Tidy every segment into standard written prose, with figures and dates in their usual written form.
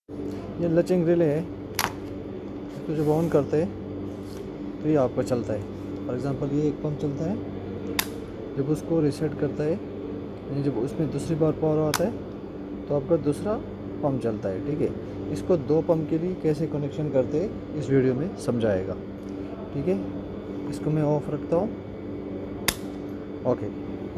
ये लचिंग रिले है, इसको जब ऑन करते हैं तो ये आपका चलता है। फॉर एग्ज़ाम्पल ये एक पंप चलता है, जब उसको रीसेट करता है यानी जब उसमें दूसरी बार पावर आता है तो आपका दूसरा पंप चलता है। ठीक है, इसको दो पंप के लिए कैसे कनेक्शन करते हैं इस वीडियो में समझाएगा। ठीक है, इसको मैं ऑफ रखता हूँ। ओके,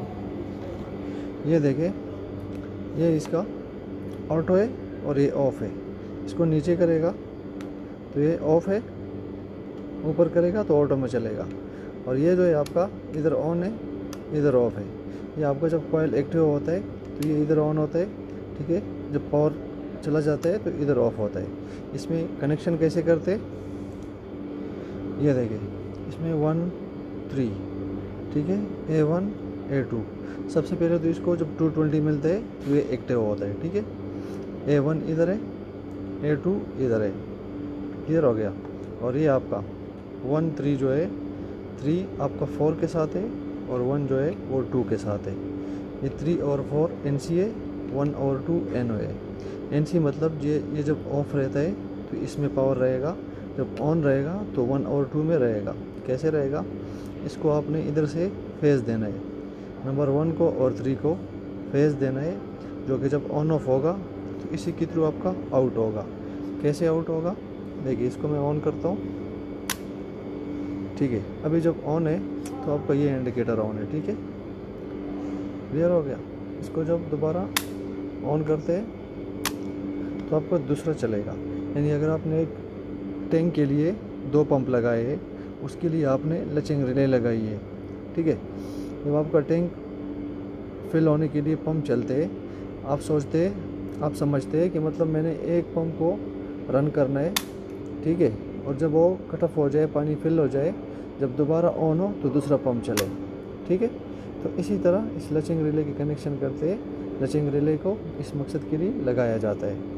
ये देखें, ये इसका ऑटो है और ये ऑफ है। इसको नीचे करेगा तो ये ऑफ है, ऊपर करेगा तो ऑटो में चलेगा। और ये जो है आपका इधर ऑन है, इधर ऑफ है। ये आपका जब कॉइल एक्टिव होता है तो ये इधर ऑन होता है। ठीक है, जब पावर चला जाता है तो इधर ऑफ होता है। इसमें कनेक्शन कैसे करते हैं, ये देखिए, इसमें 1 3, ठीक है, A1 A2। सबसे पहले तो इसको जब 220 मिलता है तो ये एक्टिव होता है। ठीक है, A1 इधर है, A2 इधर है, क्लियर हो गया। और ये आपका 1 3 जो है, 3 आपका 4 के साथ है और 1 जो है वो 2 के साथ है। ये 3 और 4 NC है, 1 और 2 NO है। NC मतलब ये जब ऑफ रहता है तो इसमें पावर रहेगा, जब ऑन रहेगा तो 1 और 2 में रहेगा। कैसे रहेगा, इसको आपने इधर से फेज देना है, नंबर 1 को और 3 को फेज देना है, जो कि जब ऑन ऑफ होगा तो इसी के थ्रू आपका आउट होगा। कैसे आउट होगा, देखिए, इसको मैं ऑन करता हूँ। ठीक है, अभी जब ऑन है तो आपका ये इंडिकेटर ऑन है। ठीक है, क्लियर हो गया। इसको जब दोबारा ऑन करते हैं तो आपका दूसरा चलेगा। यानी अगर आपने एक टैंक के लिए 2 पंप लगाए हैं, उसके लिए आपने लचिंग रिले लगाई है। ठीक है, जब आपका टैंक फिल होने के लिए पंप चलते हैं, आप सोचते हैं, आप समझते हैं कि मतलब मैंने एक पंप को रन करना है। ठीक है, और जब वो कट ऑफ हो जाए, पानी फिल हो जाए, जब दोबारा ऑन हो तो दूसरा पंप चले। ठीक है, तो इसी तरह इस लचिंग रिले की कनेक्शन करते हैं। लचिंग रिले को इस मकसद के लिए लगाया जाता है।